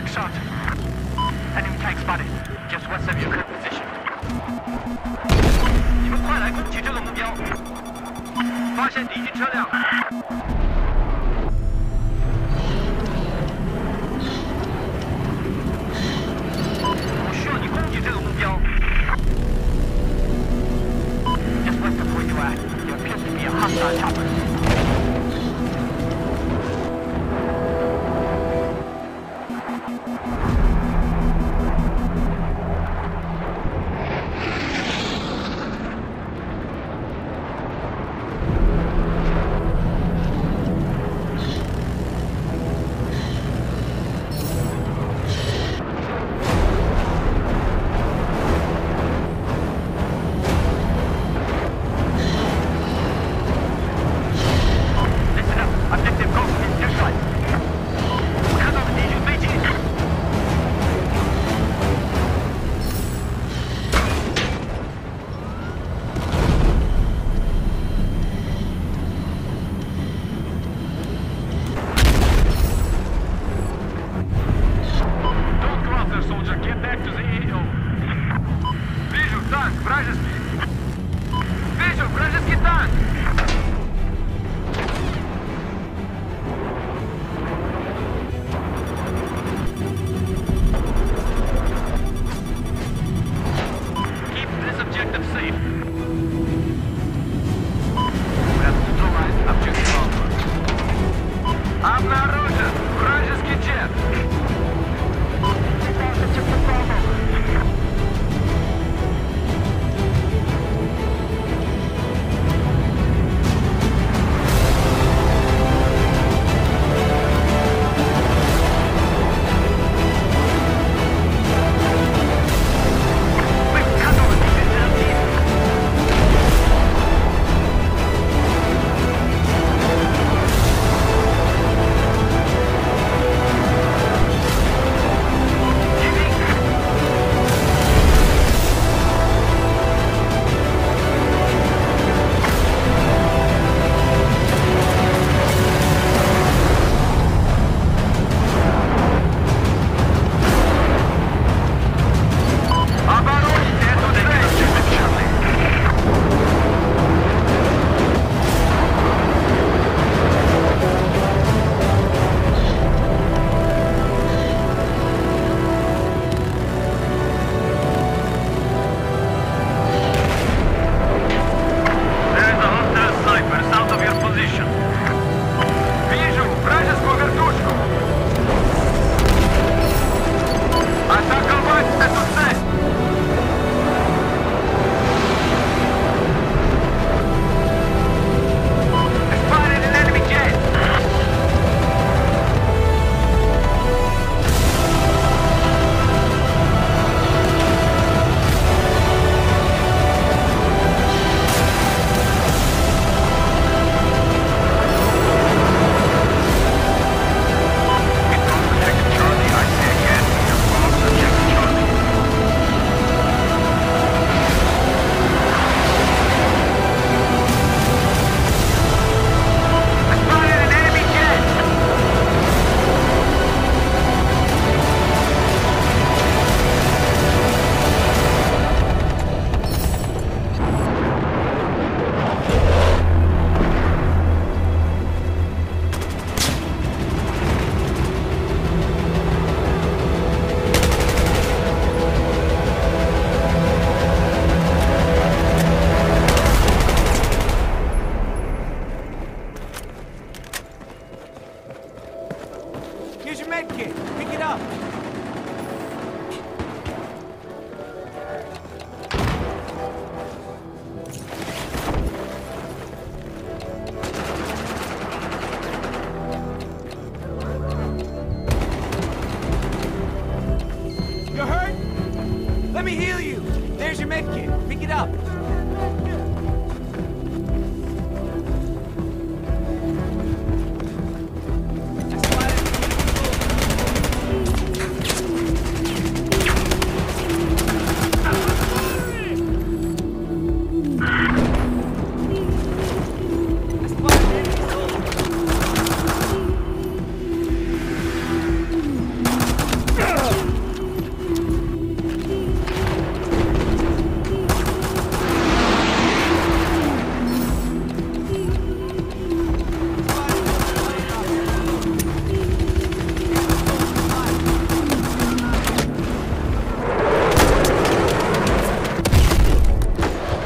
Contact shot. Enemy tank spotted. Just west of your current position. 你们快来攻击这个目标！发现敌军车辆。我需要你攻击这个目标。Just west of where you at, there appears to be a hostile chopper. Here's your med kit. Pick it up.